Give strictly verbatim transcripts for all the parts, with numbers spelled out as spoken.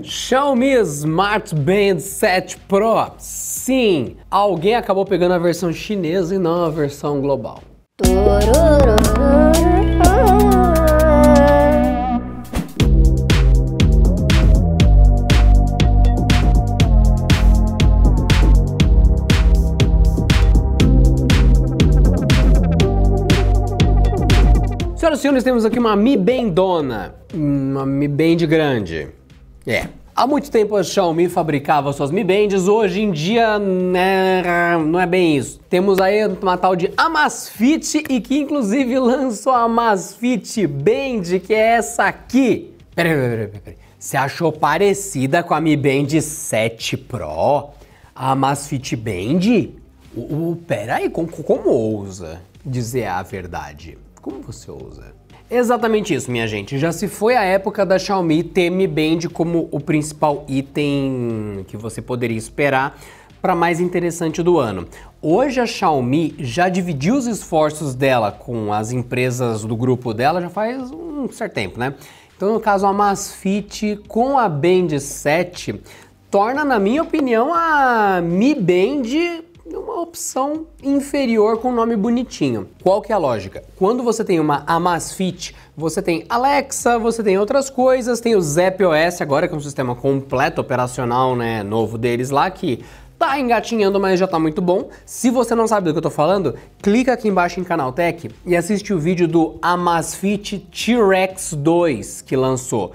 Xiaomi Smart Band sete Pro. Sim, alguém acabou pegando a versão chinesa e não a versão global. Senhoras e senhores, temos aqui uma Mi Bandona, uma Mi Band grande. É. Há muito tempo a Xiaomi fabricava suas Mi Bands, hoje em dia né, não é bem isso. Temos aí uma tal de Amazfit e que inclusive lançou a Amazfit Band, que é essa aqui. Peraí, peraí, peraí, peraí. Você achou parecida com a Mi Band sete Pro? A Amazfit Band? Uh, uh, peraí, como, como ousa dizer a verdade? Como você ousa? Exatamente isso, minha gente. Já se foi a época da Xiaomi ter Mi Band como o principal item que você poderia esperar para mais interessante do ano. Hoje a Xiaomi já dividiu os esforços dela com as empresas do grupo dela já faz um certo tempo, né? Então, no caso, a Amazfit com a Band sete torna, na minha opinião, a Mi Band uma opção inferior com um nome bonitinho. Qual que é a lógica? Quando você tem uma Amazfit, você tem Alexa, você tem outras coisas, tem o ZapOS agora, que é um sistema completo operacional, né, novo deles lá, que tá engatinhando, mas já tá muito bom. Se você não sabe do que eu tô falando, clica aqui embaixo em Canaltech e assiste o vídeo do Amazfit T-Rex dois que lançou.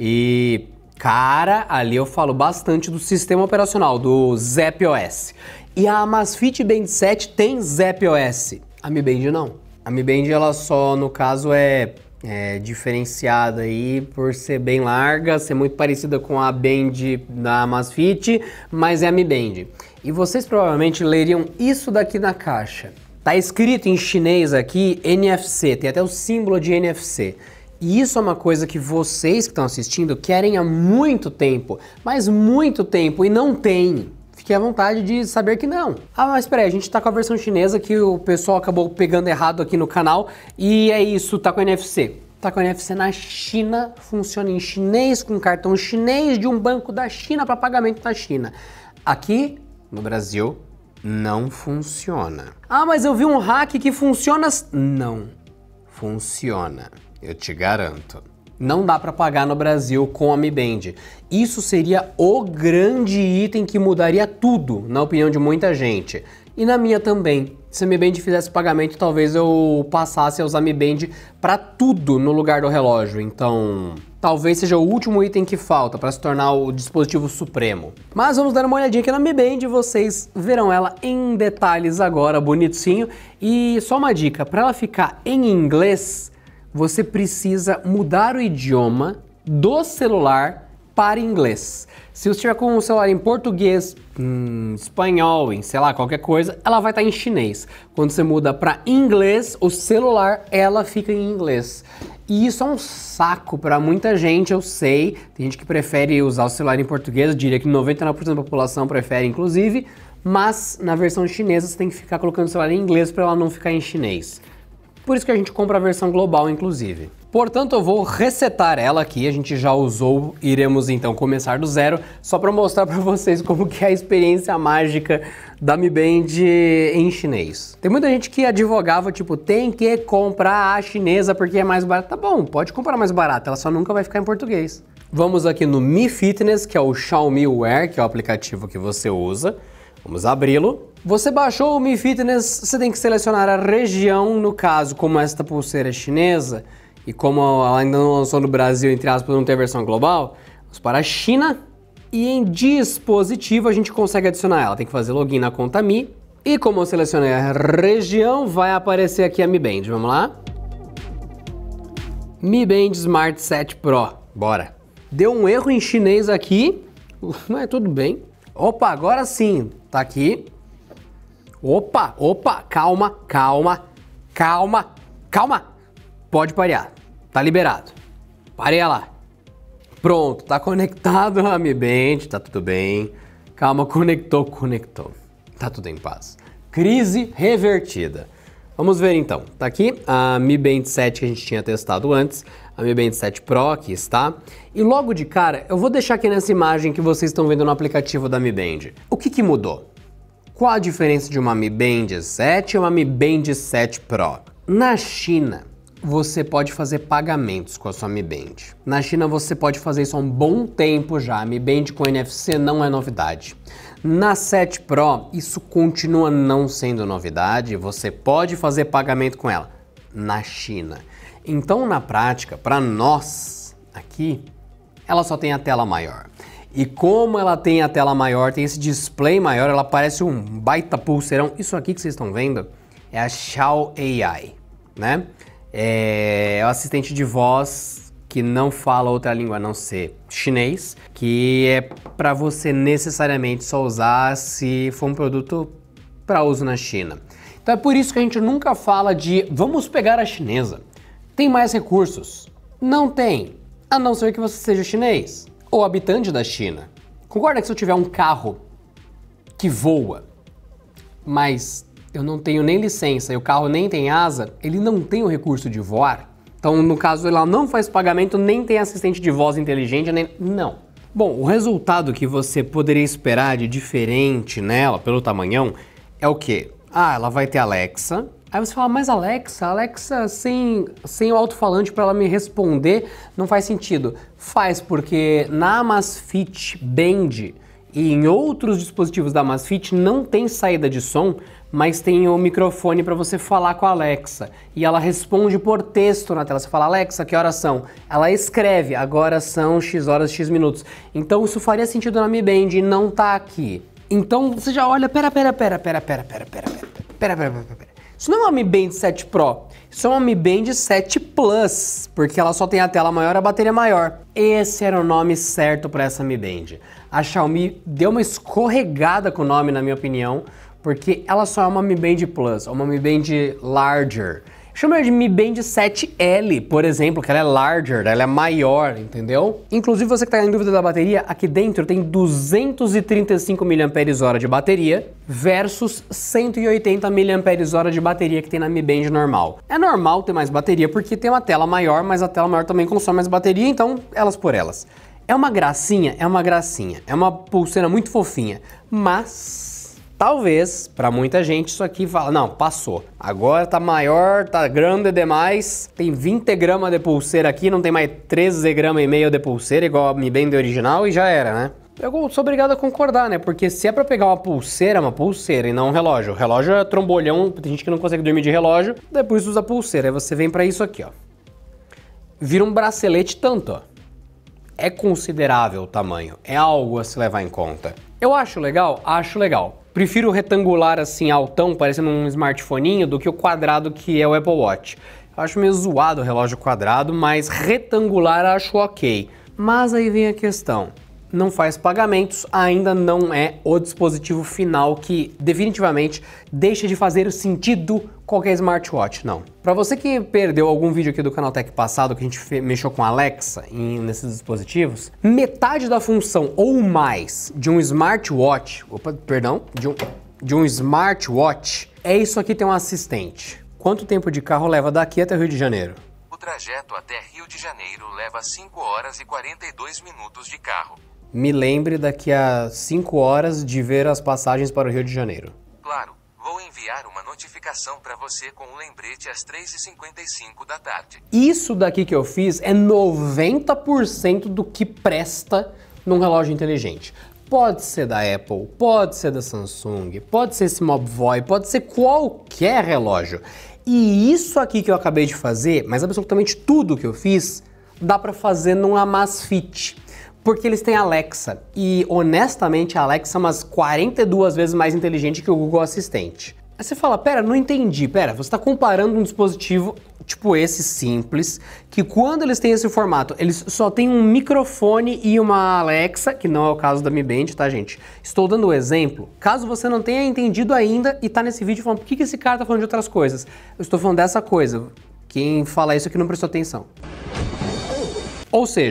E cara, ali eu falo bastante do sistema operacional, do ZapOS. E a Amazfit Band sete tem ZapOS. A Mi Band não. A Mi Band, ela só, no caso, é, é diferenciada aí por ser bem larga, ser muito parecida com a Band da Amazfit, mas é a Mi Band. E vocês provavelmente leriam isso daqui na caixa. Tá escrito em chinês aqui N F C, tem até o símbolo de N F C. E isso é uma coisa que vocês que estão assistindo querem há muito tempo, mas muito tempo, e não tem. Fique à vontade de saber que não. Ah, mas peraí, a gente tá com a versão chinesa que o pessoal acabou pegando errado aqui no canal e é isso, tá com N F C. Tá com N F C na China, funciona em chinês, com cartão chinês de um banco da China para pagamento na China. Aqui, no Brasil, não funciona. Ah, mas eu vi um hack que funciona... Não, funciona. Eu te garanto. Não dá para pagar no Brasil com a Mi Band. Isso seria o grande item que mudaria tudo, na opinião de muita gente. E na minha também. Se a Mi Band fizesse pagamento, talvez eu passasse a usar a Mi Band para tudo no lugar do relógio. Então, talvez seja o último item que falta para se tornar o dispositivo supremo. Mas vamos dar uma olhadinha aqui na Mi Band e vocês verão ela em detalhes agora, bonitinho. E só uma dica, para ela ficar em inglês, você precisa mudar o idioma do celular para inglês. Se você estiver com o celular em português, em espanhol, em sei lá, qualquer coisa, ela vai estar em chinês. Quando você muda para inglês, o celular, ela fica em inglês. E isso é um saco para muita gente, eu sei. Tem gente que prefere usar o celular em português, eu diria que noventa e nove por cento da população prefere, inclusive. Mas na versão chinesa você tem que ficar colocando o celular em inglês para ela não ficar em chinês. Por isso que a gente compra a versão global, inclusive. Portanto, eu vou resetar ela aqui, a gente já usou, iremos então começar do zero, só para mostrar para vocês como que é a experiência mágica da Mi Band em chinês. Tem muita gente que advogava, tipo, tem que comprar a chinesa porque é mais barata. Tá bom, pode comprar mais barata, ela só nunca vai ficar em português. Vamos aqui no Mi Fitness, que é o Xiaomi Wear, que é o aplicativo que você usa. Vamos abri-lo. Você baixou o Mi Fitness, você tem que selecionar a região, no caso, como esta pulseira é chinesa, e como ela ainda não lançou no Brasil, entre aspas, não tem a versão global, vamos para a China, e em dispositivo a gente consegue adicionar ela. Tem que fazer login na conta Mi, e como eu selecionei a região, vai aparecer aqui a Mi Band, vamos lá? Mi Band Smart sete Pro, bora! Deu um erro em chinês aqui, mas tudo bem. Opa, agora sim, tá aqui. Opa, opa, calma, calma, calma, calma. Pode parear, tá liberado. Pareia lá. Pronto, tá conectado a Mi Band, tá tudo bem. Calma, conectou, conectou. Tá tudo em paz. Crise revertida. Vamos ver então. Tá aqui a Mi Band sete que a gente tinha testado antes, a Mi Band sete Pro, aqui está. E logo de cara, eu vou deixar aqui nessa imagem que vocês estão vendo no aplicativo da Mi Band. O que que mudou? Qual a diferença de uma Mi Band sete e uma Mi Band sete Pro? Na China, você pode fazer pagamentos com a sua Mi Band. Na China você pode fazer isso há um bom tempo já. A Mi Band com N F C não é novidade. Na sete Pro, isso continua não sendo novidade. Você pode fazer pagamento com ela na China. Então, na prática, para nós aqui, ela só tem a tela maior. E como ela tem a tela maior, tem esse display maior, ela parece um baita pulseirão. Isso aqui que vocês estão vendo é a Xiao A I, né? É o assistente de voz que não fala outra língua a não ser chinês, que é para você necessariamente só usar se for um produto para uso na China. Então é por isso que a gente nunca fala de vamos pegar a chinesa. Tem mais recursos? Não tem, a não ser que você seja chinês ou habitante da China. Concorda que se eu tiver um carro que voa, mas eu não tenho nem licença e o carro nem tem asa, ele não tem o recurso de voar? Então, no caso, ela não faz pagamento, nem tem assistente de voz inteligente, nem... não. Bom, o resultado que você poderia esperar de diferente nela, pelo tamanhão, é o quê? Ah, ela vai ter Alexa. Aí você fala, mas Alexa, Alexa sem, sem o alto-falante para ela me responder, não faz sentido. Faz, porque na Amazfit Band e em outros dispositivos da Amazfit não tem saída de som, mas tem o microfone para você falar com a Alexa. E ela responde por texto na tela. Você fala, Alexa, que horas são? Ela escreve, agora são X horas, X minutos. Então isso faria sentido na Mi Band e não tá aqui. Então você já olha, pera, pera, pera, pera, pera, pera, pera, pera, pera, pera, pera, pera. Isso não é uma Mi Band sete Pro, isso é uma Mi Band sete Plus, porque ela só tem a tela maior e a bateria maior. Esse era o nome certo para essa Mi Band. A Xiaomi deu uma escorregada com o nome, na minha opinião, porque ela só é uma Mi Band Plus, uma Mi Band Larger. Chama ela de Mi Band sete L, por exemplo, que ela é larger, ela é maior, entendeu? Inclusive, você que está em dúvida da bateria, aqui dentro tem duzentos e trinta e cinco miliampères-hora de bateria versus cento e oitenta miliampères-hora de bateria que tem na Mi Band normal. É normal ter mais bateria porque tem uma tela maior, mas a tela maior também consome mais bateria, então elas por elas. É uma gracinha? É uma gracinha. É uma pulseira muito fofinha, mas... talvez, para muita gente, isso aqui fala, não, passou. Agora tá maior, tá grande demais, tem vinte gramas de pulseira aqui, não tem mais treze gramas e meio de pulseira, igual a Mi Band original, e já era, né? Eu sou obrigado a concordar, né? Porque se é pra pegar uma pulseira, uma pulseira e não um relógio. O relógio é trombolhão, tem gente que não consegue dormir de relógio, depois usa pulseira. Aí você vem pra isso aqui, ó. Vira um bracelete tanto, ó. É considerável o tamanho, é algo a se levar em conta. Eu acho legal? Acho legal. Prefiro o retangular assim, altão, parecendo um smartphoninho, do que o quadrado que é o Apple Watch. Eu acho meio zoado o relógio quadrado, mas retangular acho ok. Mas aí vem a questão. Não faz pagamentos, ainda não é o dispositivo final que definitivamente deixa de fazer sentido qualquer smartwatch, não. Para você que perdeu algum vídeo aqui do Canaltech passado que a gente mexeu com a Alexa em, nesses dispositivos, metade da função ou mais de um smartwatch, opa, perdão, de um, de um smartwatch é isso aqui, tem um assistente. Quanto tempo de carro leva daqui até Rio de Janeiro? O trajeto até Rio de Janeiro leva cinco horas e quarenta e dois minutos de carro. Me lembre daqui a cinco horas de ver as passagens para o Rio de Janeiro. Claro, vou enviar uma notificação para você com um lembrete às três e cinquenta e cinco da tarde. Isso daqui que eu fiz é noventa por cento do que presta num relógio inteligente. Pode ser da Apple, pode ser da Samsung, pode ser esse Mobvoi, pode ser qualquer relógio. E isso aqui que eu acabei de fazer, mas absolutamente tudo que eu fiz, dá para fazer num Amazfit. Porque eles têm Alexa, e honestamente a Alexa é umas quarenta e duas vezes mais inteligente que o Google Assistente. Aí você fala, pera, não entendi, pera, você está comparando um dispositivo tipo esse simples, que quando eles têm esse formato, eles só têm um microfone e uma Alexa, que não é o caso da Mi Band, tá gente? Estou dando o exemplo, caso você não tenha entendido ainda e tá nesse vídeo falando, por que que esse cara tá falando de outras coisas? Eu estou falando dessa coisa, quem fala isso aqui não prestou atenção. Ou seja,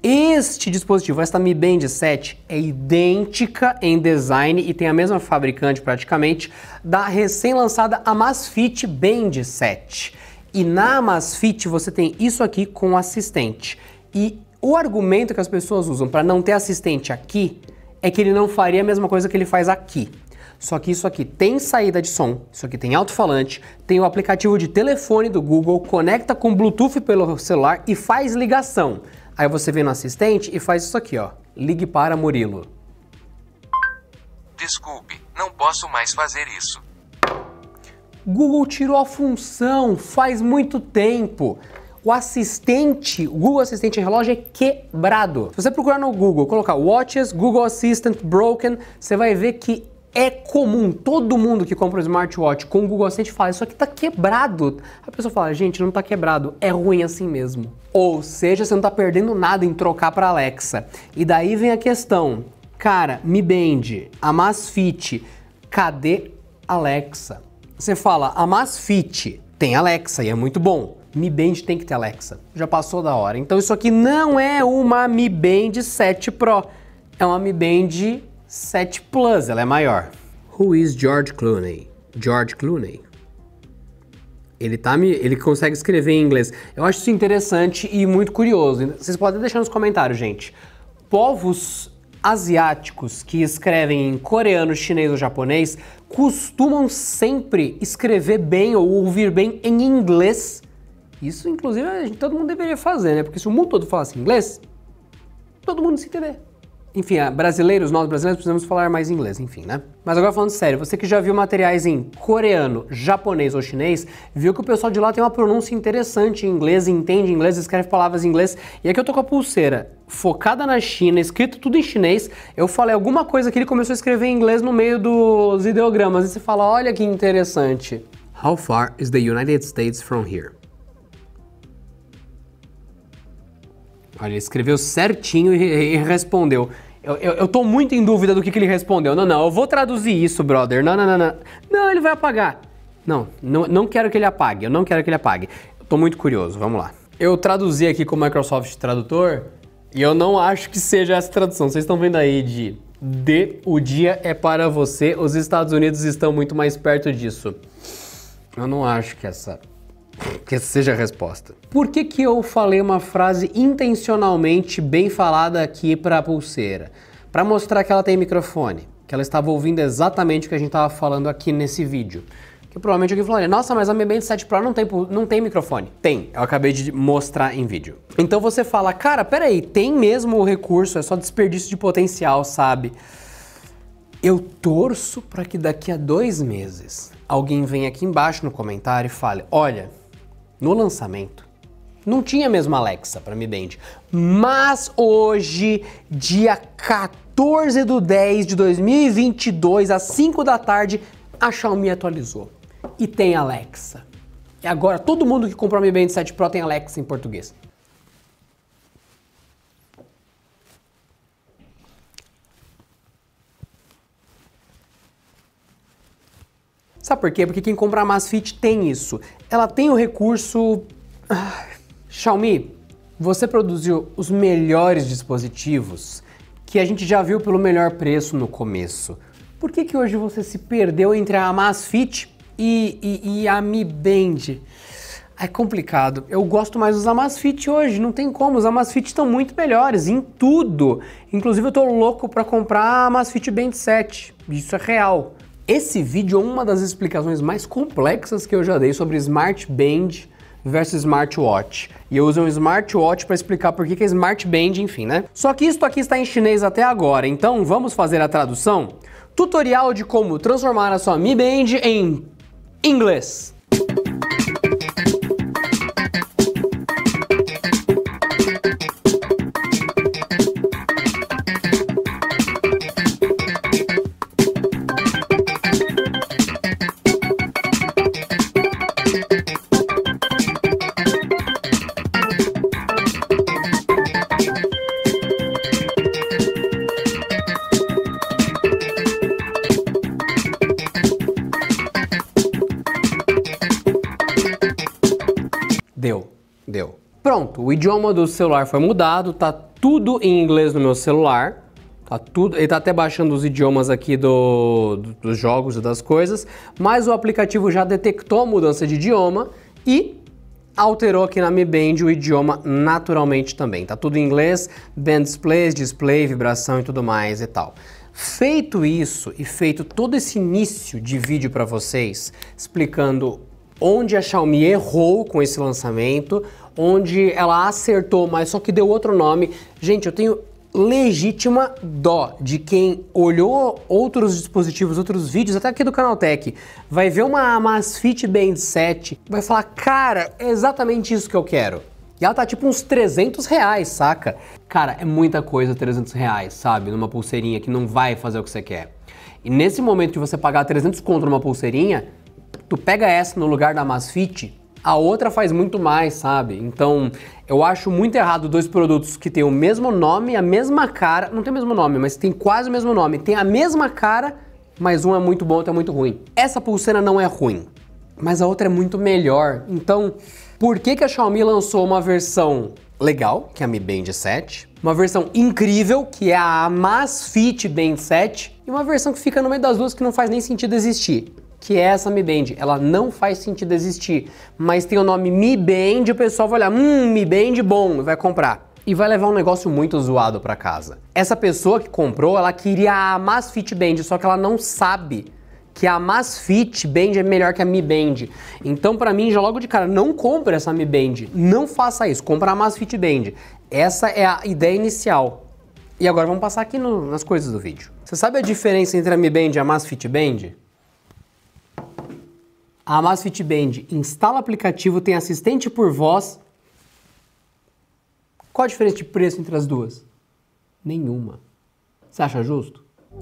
Este dispositivo, esta Mi Band sete, é idêntica em design e tem a mesma fabricante praticamente da recém-lançada Amazfit Band sete. E na Amazfit você tem isso aqui com assistente. E o argumento que as pessoas usam para não ter assistente aqui é que ele não faria a mesma coisa que ele faz aqui. Só que isso aqui tem saída de som, isso aqui tem alto-falante, tem o aplicativo de telefone do Google, conecta com Bluetooth pelo celular e faz ligação. Aí você vem no assistente e faz isso aqui, ó. Ligue para Murilo. Desculpe, não posso mais fazer isso. Google tirou a função faz muito tempo. O assistente, o Google Assistente relógio é quebrado. Se você procurar no Google, colocar Watches, Google Assistant Broken, você vai ver que é comum, todo mundo que compra um smartwatch com o Google Assistant fala, isso aqui tá quebrado. A pessoa fala, gente, não tá quebrado, é ruim assim mesmo. Ou seja, você não tá perdendo nada em trocar para Alexa. E daí vem a questão, cara, Mi Band, Amazfit, cadê Alexa? Você fala, Amazfit tem Alexa e é muito bom. Mi Band tem que ter Alexa, já passou da hora. Então isso aqui não é uma Mi Band sete Pro, é uma Mi Band sete Plus, ela é maior. Who is George Clooney? George Clooney. Ele, tá, ele consegue escrever em inglês. Eu acho isso interessante e muito curioso. Vocês podem deixar nos comentários, gente. Povos asiáticos que escrevem em coreano, chinês ou japonês costumam sempre escrever bem ou ouvir bem em inglês. Isso, inclusive, a gente, todo mundo deveria fazer, né? Porque se o mundo todo falasse inglês, todo mundo se entender. Enfim, brasileiros, nós brasileiros precisamos falar mais inglês, enfim, né? Mas agora falando sério, você que já viu materiais em coreano, japonês ou chinês, viu que o pessoal de lá tem uma pronúncia interessante em inglês, entende inglês, escreve palavras em inglês. E aqui eu tô com a pulseira focada na China, escrito tudo em chinês. Eu falei alguma coisa que ele começou a escrever em inglês no meio dos ideogramas. E você fala, olha que interessante. How far is the United States from here? Olha, ele escreveu certinho e, e respondeu. Eu, eu, eu tô muito em dúvida do que, que ele respondeu. Não, não, eu vou traduzir isso, brother. Não, não, não, não. Não, ele vai apagar. Não, não, não quero que ele apague. Eu não quero que ele apague. Eu tô muito curioso, vamos lá. Eu traduzi aqui com o Microsoft Tradutor e eu não acho que seja essa tradução. Vocês estão vendo aí de de o dia é para você. Os Estados Unidos estão muito mais perto disso. Eu não acho que essa... que essa seja a resposta. Por que que eu falei uma frase intencionalmente bem falada aqui para a pulseira? Para mostrar que ela tem microfone, que ela estava ouvindo exatamente o que a gente estava falando aqui nesse vídeo. Que provavelmente alguém falou, nossa, mas a Mi Band sete Pro não tem, não tem microfone. Tem, eu acabei de mostrar em vídeo. Então você fala, cara, peraí, tem mesmo o recurso, é só desperdício de potencial, sabe? Eu torço para que daqui a dois meses alguém venha aqui embaixo no comentário e fale, olha, no lançamento, não tinha mesmo Alexa para Mi Band, mas hoje, dia quatorze de dez de dois mil e vinte e dois, às cinco da tarde, a Xiaomi atualizou e tem Alexa. E agora todo mundo que comprou a Mi Band sete Pro tem Alexa em português. Sabe por quê? Porque quem compra a Amazfit tem isso. Ela tem o recurso... Ah, Xiaomi, você produziu os melhores dispositivos que a gente já viu pelo melhor preço no começo. Por que que hoje você se perdeu entre a Amazfit e, e, e a Mi Band? É complicado. Eu gosto mais dos Amazfit hoje, não tem como. Os Amazfit estão muito melhores em tudo. Inclusive eu tô louco para comprar a Amazfit Band sete. Isso é real. Esse vídeo é uma das explicações mais complexas que eu já dei sobre Smart Band versus Smartwatch. E eu uso um Smartwatch para explicar por que que é Smart Band, enfim, né? Só que isso aqui está em chinês até agora, então vamos fazer a tradução? Tutorial de como transformar a sua Mi Band em inglês. Deu, deu. Pronto, o idioma do celular foi mudado, tá tudo em inglês no meu celular. Tá tudo, ele tá até baixando os idiomas aqui do, do, dos jogos e das coisas, mas o aplicativo já detectou a mudança de idioma e alterou aqui na Mi Band o idioma naturalmente também. Tá tudo em inglês, band displays, display, vibração e tudo mais e tal. Feito isso e feito todo esse início de vídeo para vocês, explicando onde a Xiaomi errou com esse lançamento, onde ela acertou, mas só que deu outro nome. Gente, eu tenho legítima dó de quem olhou outros dispositivos, outros vídeos, até aqui do Canaltech, vai ver uma Amazfit Band sete, vai falar, cara, é exatamente isso que eu quero. E ela tá tipo uns trezentos reais, saca? Cara, é muita coisa trezentos reais, sabe? Numa pulseirinha que não vai fazer o que você quer. E nesse momento que você pagar trezentos conto numa pulseirinha, tu pega essa no lugar da Amazfit, a outra faz muito mais, sabe? Então, eu acho muito errado dois produtos que têm o mesmo nome, a mesma cara, não tem o mesmo nome, mas tem quase o mesmo nome, tem a mesma cara, mas um é muito bom e outro é muito ruim. Essa pulseira não é ruim, mas a outra é muito melhor. Então, por que que a Xiaomi lançou uma versão legal, que é a Mi Band sete, uma versão incrível, que é a Amazfit Band sete, e uma versão que fica no meio das duas que não faz nem sentido existir, que é essa Mi Band? Ela não faz sentido existir, mas tem o nome Mi Band, o pessoal vai olhar, hum, Mi Band bom, e vai comprar. E vai levar um negócio muito zoado para casa. Essa pessoa que comprou, ela queria a Amazfit Band, só que ela não sabe que a Amazfit Band é melhor que a Mi Band. Então, para mim, já logo de cara, não compre essa Mi Band, não faça isso, compra a Amazfit Band. Essa é a ideia inicial. E agora vamos passar aqui no, nas coisas do vídeo. Você sabe a diferença entre a Mi Band e a Amazfit Band? A Amazfit Band instala o aplicativo, tem assistente por voz. Qual a diferença de preço entre as duas? Nenhuma. Você acha justo?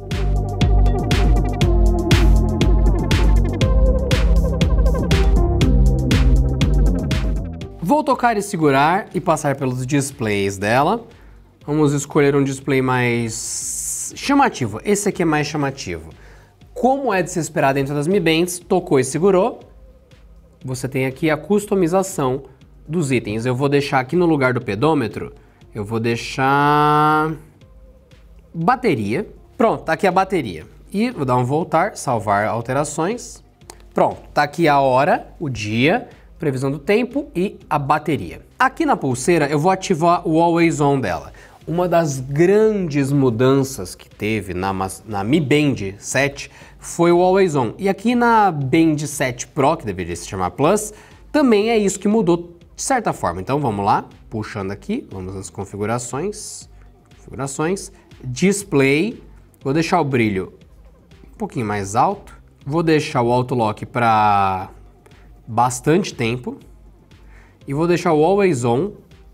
Vou tocar e segurar e passar pelos displays dela. Vamos escolher um display mais chamativo. Esse aqui é mais chamativo. Como é de se esperar dentro das Mi Bands, tocou e segurou, você tem aqui a customização dos itens. Eu vou deixar aqui no lugar do pedômetro, eu vou deixar bateria. Pronto, tá aqui a bateria. E vou dar um voltar, salvar alterações. Pronto, tá aqui a hora, o dia, previsão do tempo e a bateria. Aqui na pulseira eu vou ativar o Always On dela. Uma das grandes mudanças que teve na, na Mi Band sete foi o Always On. E aqui na Band sete Pro, que deveria se chamar Plus, também é isso que mudou de certa forma. Então vamos lá, puxando aqui, vamos nas configurações, configurações, display, vou deixar o brilho um pouquinho mais alto, vou deixar o Auto Lock para bastante tempo e vou deixar o Always On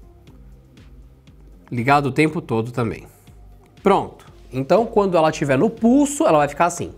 ligado o tempo todo também. Pronto. Então, quando ela estiver no pulso, ela vai ficar assim.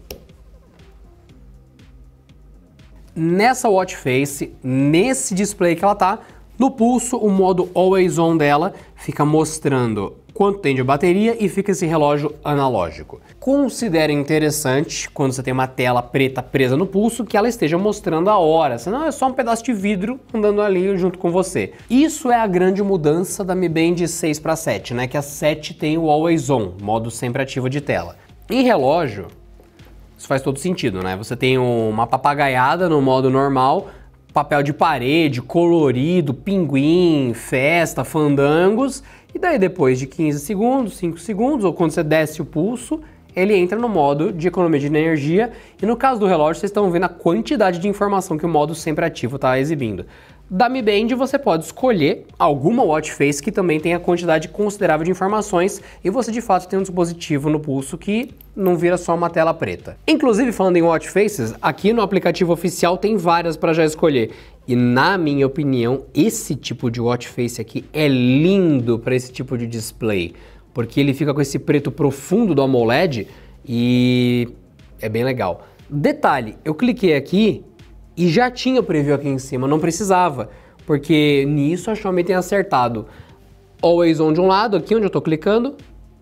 Nessa watch face, nesse display que ela tá, no pulso, o modo Always On dela fica mostrando quanto tem de bateria e fica esse relógio analógico. Considere interessante, quando você tem uma tela preta presa no pulso, que ela esteja mostrando a hora, senão é só um pedaço de vidro andando ali junto com você. Isso é a grande mudança da Mi Band seis para sete, né? Que a sete tem o Always On, modo sempre ativo de tela. Em relógio, isso faz todo sentido, né? Você tem uma papagaiada no modo normal, papel de parede, colorido, pinguim, festa, fandangos, e daí depois de quinze segundos, cinco segundos, ou quando você desce o pulso, ele entra no modo de economia de energia, e no caso do relógio vocês estão vendo a quantidade de informação que o modo sempre ativo está exibindo. Da Mi Band você pode escolher alguma watch face que também tenha quantidade considerável de informações e você de fato tem um dispositivo no pulso que não vira só uma tela preta. Inclusive, falando em watch faces, aqui no aplicativo oficial tem várias para já escolher. E na minha opinião, esse tipo de watch face aqui é lindo para esse tipo de display, porque ele fica com esse preto profundo do AMOLED e é bem legal. Detalhe, eu cliquei aqui e já tinha o preview aqui em cima, não precisava, porque nisso a Xiaomi tem acertado Always On de um lado, aqui onde eu tô clicando,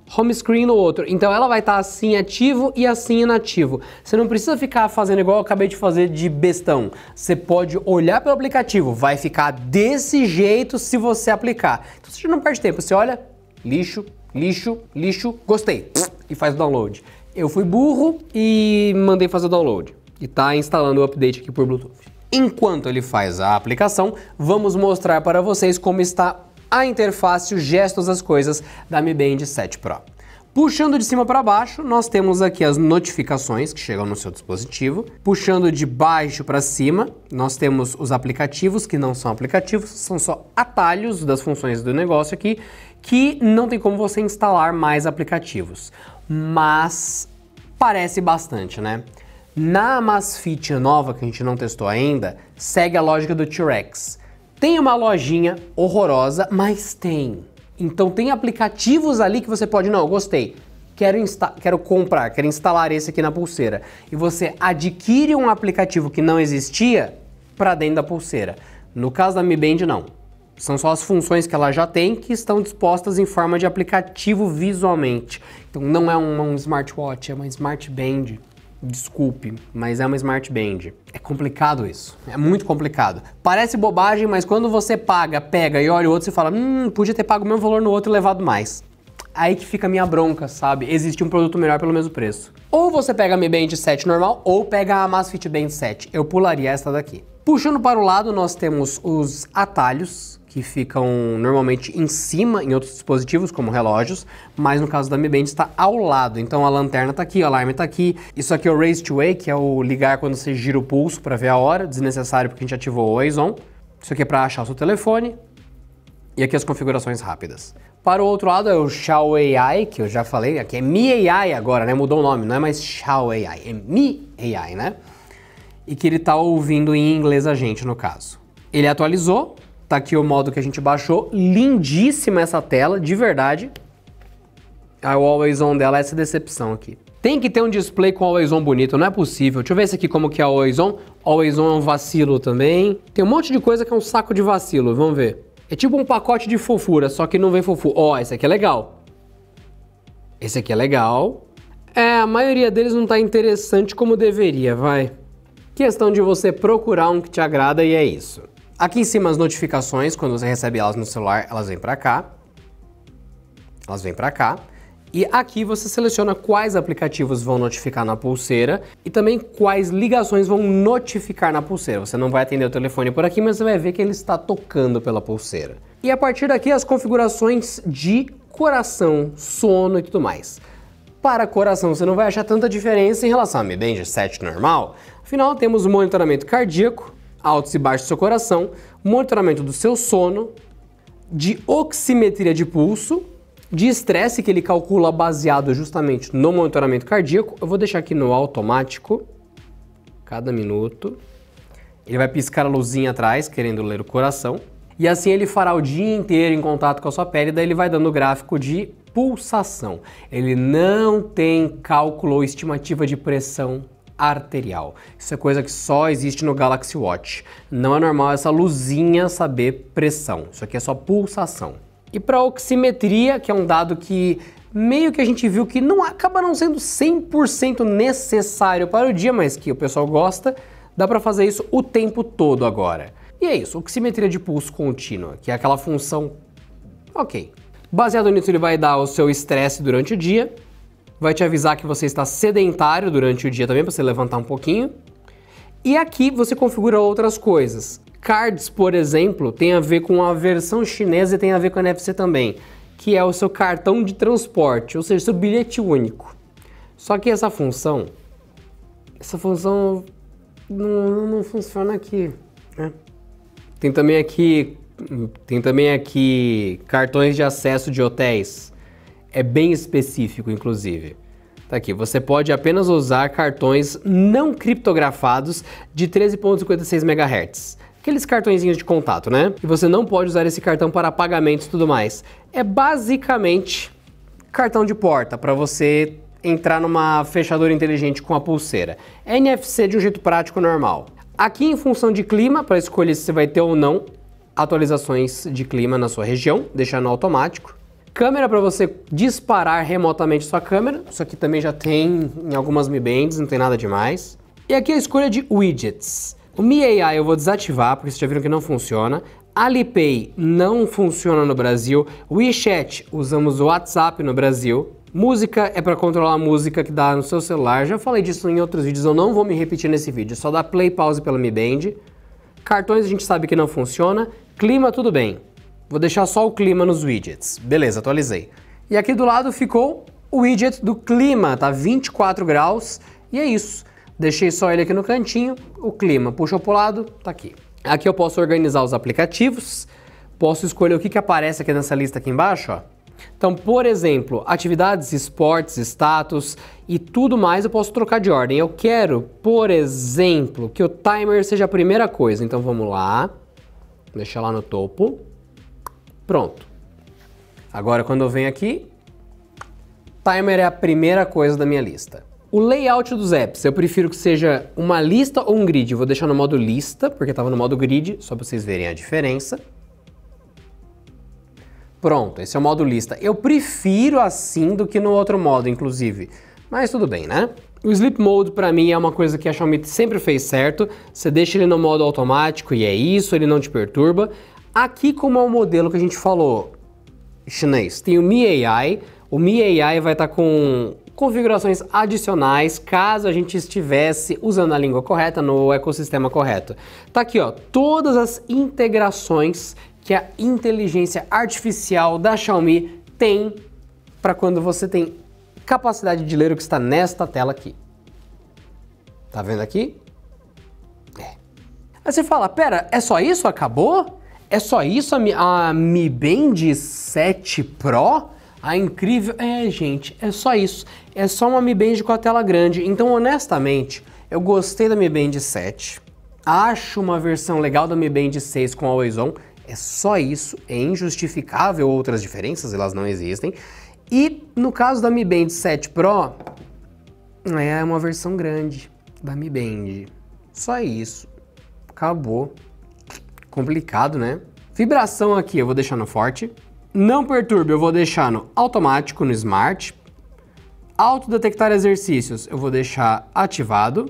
home screen no outro. Então ela vai estar assim ativo e assim inativo. Você não precisa ficar fazendo igual eu acabei de fazer de bestão. Você pode olhar pelo aplicativo, vai ficar desse jeito se você aplicar. Então você não perde tempo, você olha, lixo, lixo, lixo, gostei, e faz o download. Eu fui burro e mandei fazer o download. E tá instalando o update aqui por Bluetooth. Enquanto ele faz a aplicação, vamos mostrar para vocês como está a interface, os gestos, as coisas da Mi Band sete Pro. Puxando de cima para baixo, nós temos aqui as notificações que chegam no seu dispositivo. Puxando de baixo para cima, nós temos os aplicativos, que não são aplicativos, são só atalhos das funções do negócio aqui, que não tem como você instalar mais aplicativos. Mas parece bastante, né? Na Amazfit nova, que a gente não testou ainda, segue a lógica do T-Rex. Tem uma lojinha horrorosa, mas tem. Então tem aplicativos ali que você pode, não, eu gostei, quero, quero comprar, quero instalar esse aqui na pulseira. E você adquire um aplicativo que não existia para dentro da pulseira. No caso da Mi Band, não. São só as funções que ela já tem que estão dispostas em forma de aplicativo visualmente. Então não é um, um smartwatch, é uma smart band. Desculpe, mas é uma Smart Band. É complicado isso, é muito complicado. Parece bobagem, mas quando você paga, pega e olha o outro, você fala, hum, podia ter pago o mesmo valor no outro e levado mais. Aí que fica a minha bronca, sabe? Existe um produto melhor pelo mesmo preço. Ou você pega a Mi Band sete normal, ou pega a Amazfit Band sete. Eu pularia essa daqui. Puxando para o lado, nós temos os atalhos, que ficam normalmente em cima em outros dispositivos, como relógios, mas no caso da Mi Band está ao lado. Então a lanterna está aqui, o alarme está aqui. Isso aqui é o Raise to Wake, que é o ligar quando você gira o pulso para ver a hora, desnecessário porque a gente ativou o Always On. Isso aqui é para achar o seu telefone. E aqui as configurações rápidas. Para o outro lado é o Xiao A I, que eu já falei, aqui é Mi A I agora, né? Mudou o nome, não é mais Xiao A I, é Mi A I, né? E que ele está ouvindo em inglês a gente, no caso. Ele atualizou. Tá aqui o modo que a gente baixou, lindíssima essa tela, de verdade. A Always On dela é essa decepção aqui. Tem que ter um display com Always On bonito, não é possível. Deixa eu ver esse aqui como que é Always On. Always On é um vacilo também. Tem um monte de coisa que é um saco de vacilo, vamos ver. É tipo um pacote de fofura, só que não vem fofura. Ó, oh, esse aqui é legal. Esse aqui é legal. É, a maioria deles não tá interessante como deveria, vai. Questão de você procurar um que te agrada e é isso. Aqui em cima as notificações, quando você recebe elas no celular, elas vêm pra cá. Elas vêm pra cá. E aqui você seleciona quais aplicativos vão notificar na pulseira e também quais ligações vão notificar na pulseira. Você não vai atender o telefone por aqui, mas você vai ver que ele está tocando pela pulseira. E a partir daqui as configurações de coração, sono e tudo mais. Para coração você não vai achar tanta diferença em relação à Mi Band sete normal. Afinal temos o monitoramento cardíaco, altos e baixos do seu coração, monitoramento do seu sono, de oximetria de pulso, de estresse que ele calcula baseado justamente no monitoramento cardíaco. Eu vou deixar aqui no automático, cada minuto. Ele vai piscar a luzinha atrás, querendo ler o coração. E assim ele fará o dia inteiro em contato com a sua pele, daí ele vai dando o gráfico de pulsação. Ele não tem cálculo ou estimativa de pressão arterial. Isso é coisa que só existe no Galaxy Watch. Não é normal essa luzinha saber pressão. Isso aqui é só pulsação. E para oximetria, que é um dado que meio que a gente viu que não acaba não sendo cem por cento necessário para o dia, mas que o pessoal gosta, dá para fazer isso o tempo todo agora. E é isso, oximetria de pulso contínua, que é aquela função, ok. Baseado nisso ele vai dar o seu estresse durante o dia, vai te avisar que você está sedentário durante o dia também, para você levantar um pouquinho. E aqui você configura outras coisas. Cards, por exemplo, tem a ver com a versão chinesa e tem a ver com a N F C também, que é o seu cartão de transporte, ou seja, seu bilhete único. Só que essa função, essa função não, não funciona aqui, né? Tem também aqui, tem também aqui cartões de acesso de hotéis. É bem específico, inclusive. Tá aqui, você pode apenas usar cartões não criptografados de treze ponto cinquenta e seis megahertz. Aqueles cartõezinhos de contato, né? E você não pode usar esse cartão para pagamentos e tudo mais. É basicamente cartão de porta para você entrar numa fechadura inteligente com a pulseira. É N F C de um jeito prático normal. Aqui em função de clima, para escolher se você vai ter ou não atualizações de clima na sua região, deixar no automático. câmera para você disparar remotamente sua câmera. Isso aqui também já tem em algumas Mi Bands, não tem nada demais. E aqui a escolha de widgets. O Mi A I eu vou desativar, porque vocês já viram que não funciona. Alipay não funciona no Brasil. WeChat, usamos o WhatsApp no Brasil. Música é para controlar a música que dá no seu celular. Já falei disso em outros vídeos, eu não vou me repetir nesse vídeo. Só dá play e pause pela Mi Band. Cartões a gente sabe que não funciona. Clima, tudo bem. Vou deixar só o clima nos widgets. Beleza, atualizei. E aqui do lado ficou o widget do clima, tá vinte e quatro graus. E é isso. Deixei só ele aqui no cantinho. O clima puxou pro lado, tá aqui. Aqui eu posso organizar os aplicativos. Posso escolher o que, que aparece aqui nessa lista aqui embaixo, ó. Então, por exemplo, atividades, esportes, status e tudo mais eu posso trocar de ordem. Eu quero, por exemplo, que o timer seja a primeira coisa. Então vamos lá, deixar lá no topo. Pronto. Agora quando eu venho aqui, timer é a primeira coisa da minha lista. O layout dos apps, eu prefiro que seja uma lista ou um grid. Eu vou deixar no modo lista, porque estava no modo grid, só para vocês verem a diferença. Pronto, esse é o modo lista. Eu prefiro assim do que no outro modo, inclusive. Mas tudo bem, né? O Sleep Mode, pra mim, é uma coisa que a Xiaomi sempre fez certo. Você deixa ele no modo automático e é isso, ele não te perturba. Aqui, como é o modelo que a gente falou chinês, tem o Mi A I. O Mi A I vai estar com configurações adicionais, caso a gente estivesse usando a língua correta, no ecossistema correto. Tá aqui, ó, todas as integrações que a inteligência artificial da Xiaomi tem para quando você tem capacidade de ler o que está nesta tela aqui. Tá vendo aqui? É. Aí você fala, pera, é só isso? Acabou? É só isso a Mi, a Mi Band sete Pro? A incrível... É, gente, é só isso. É só uma Mi Band com a tela grande. Então, honestamente, eu gostei da Mi Band sete. Acho uma versão legal da Mi Band seis com Always On. É só isso, é injustificável outras diferenças, elas não existem. E no caso da Mi Band sete Pro, é uma versão grande da Mi Band. Só isso. Acabou. Complicado, né? Vibração aqui eu vou deixar no forte. Não perturbe, eu vou deixar no automático, no smart. Autodetectar exercícios eu vou deixar ativado.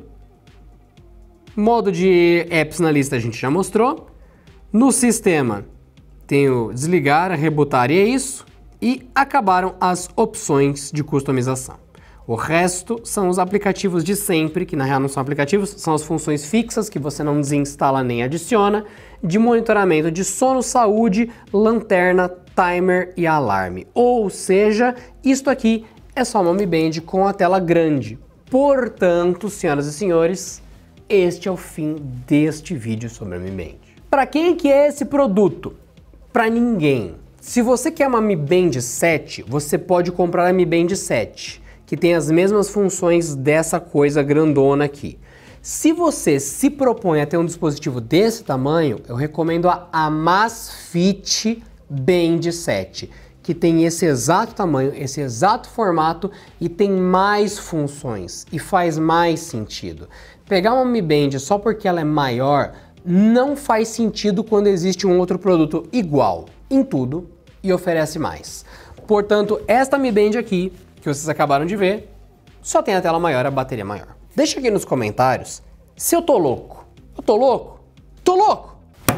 Modo de apps na lista a gente já mostrou. No sistema, tem o desligar, rebootar e é isso. E acabaram as opções de customização. O resto são os aplicativos de sempre, que na real não são aplicativos, são as funções fixas que você não desinstala nem adiciona, de monitoramento de sono, saúde, lanterna, timer e alarme. Ou seja, isto aqui é só uma Mi Band com a tela grande. Portanto, senhoras e senhores, este é o fim deste vídeo sobre a Mi Band. Para quem que é esse produto? Para ninguém. Se você quer uma Mi Band sete, você pode comprar a Mi Band sete, que tem as mesmas funções dessa coisa grandona aqui. Se você se propõe a ter um dispositivo desse tamanho, eu recomendo a Amazfit Band sete, que tem esse exato tamanho, esse exato formato e tem mais funções e faz mais sentido. Pegar uma Mi Band só porque ela é maior não faz sentido quando existe um outro produto igual em tudo e oferece mais. Portanto, esta Mi Band aqui, que vocês acabaram de ver, só tem a tela maior e a bateria maior. Deixa aqui nos comentários se eu tô louco. Eu tô louco? Tô louco!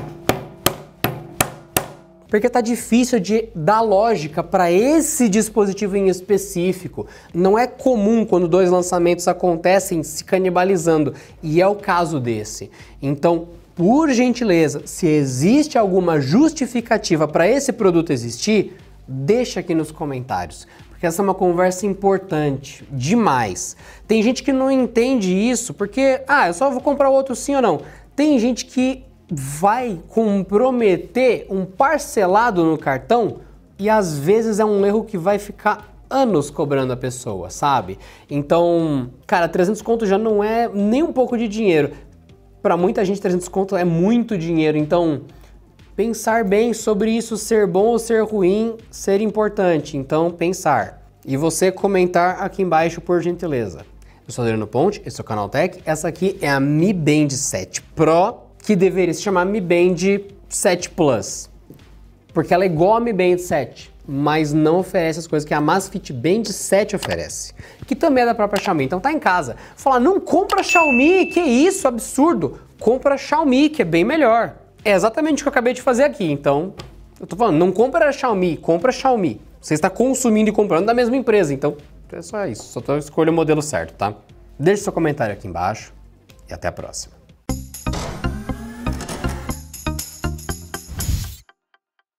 Porque tá difícil de dar lógica para esse dispositivo em específico. Não é comum quando dois lançamentos acontecem se canibalizando, e é o caso desse. Então, por gentileza, se existe alguma justificativa para esse produto existir, deixa aqui nos comentários, porque essa é uma conversa importante, demais. Tem gente que não entende isso, porque, ah, eu só vou comprar outro sim ou não. Tem gente que vai comprometer um parcelado no cartão e às vezes é um erro que vai ficar anos cobrando a pessoa, sabe? Então, cara, trezentos conto já não é nem um pouco de dinheiro. Para muita gente, trezentos conto é muito dinheiro, então pensar bem sobre isso ser bom ou ser ruim, ser importante, então pensar. E você comentar aqui embaixo, por gentileza. Eu sou Adriano Ponte, esse é o Canal Tech, essa aqui é a Mi Band sete Pro, que deveria se chamar Mi Band sete Plus, porque ela é igual a Mi Band sete, mas não oferece as coisas que a Amazfit Band sete oferece, que também é da própria Xiaomi. Então tá em casa. Falar, não compra Xiaomi, que isso, absurdo. Compra Xiaomi, que é bem melhor. É exatamente o que eu acabei de fazer aqui, então... Eu tô falando, não compra Xiaomi, compra Xiaomi. Você está consumindo e comprando da mesma empresa, então é só isso. Só tô escolhendo o modelo certo, tá? Deixe seu comentário aqui embaixo e até a próxima.